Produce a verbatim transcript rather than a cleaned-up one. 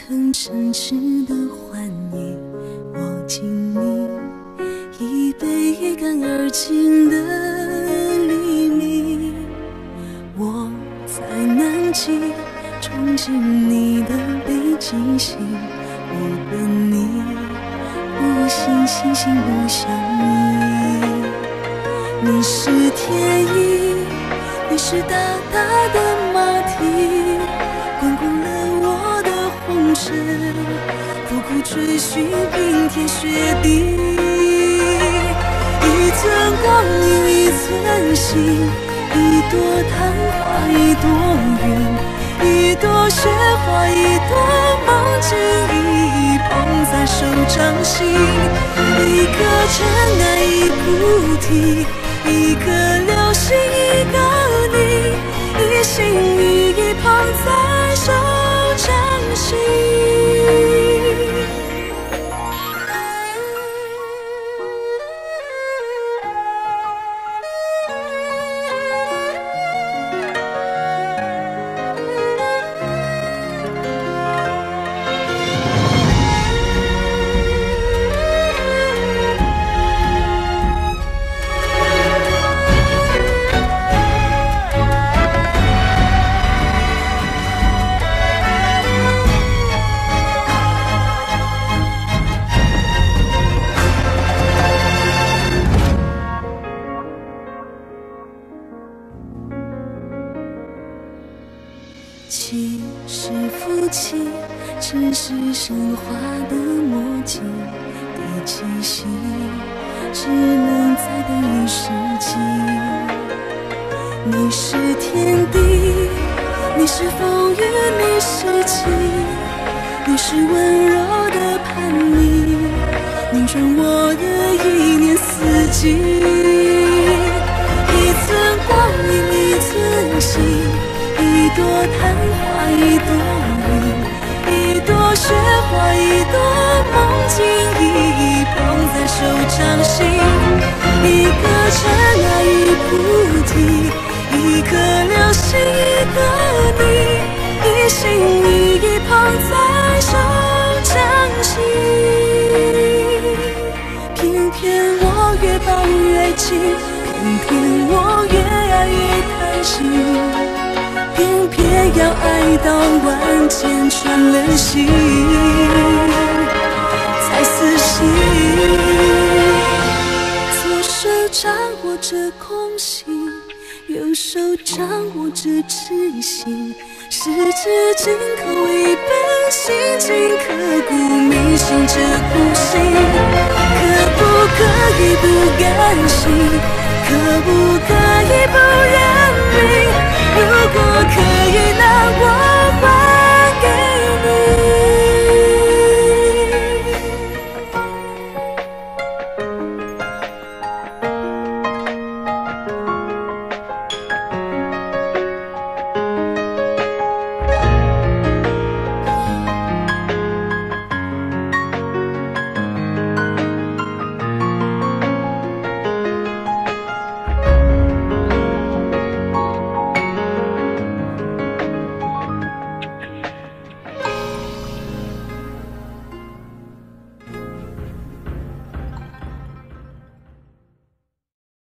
曾诚挚的欢迎，我敬你一杯一干而尽的黎明。我在南极憧憬你的北极星，我跟你不信星星不相依。你是天意，你是大大的马蹄，滚滚了我的红尘，苦苦追寻冰天雪地。一寸光阴一寸心，一朵昙花一朵云，一朵雪花一朵梦境，一捧在手掌心。一颗尘埃一菩提，一颗流星一个你，一心一意捧在手掌心。妻是夫妻，只是神话的默契，第七夕只能再等一世纪。你是天地，你是风雨，你是晴，你是温柔的叛逆，拧转我的一年四季。一寸光阴一寸心，一朵昙花一朵云，一朵雪花一朵梦境，一捧在手掌心。一颗尘埃一菩提，一颗流星一个你，一心一意捧在手掌心。偏偏我越抱越紧，偏偏我越爱越贪心，偏偏要爱到万箭穿了心，才死心。左手掌握着空心，右手掌握着痴心，十指紧扣一本心经，刻骨铭心这苦心。可不可以不甘心？可不可以不认命？如果可以，那我会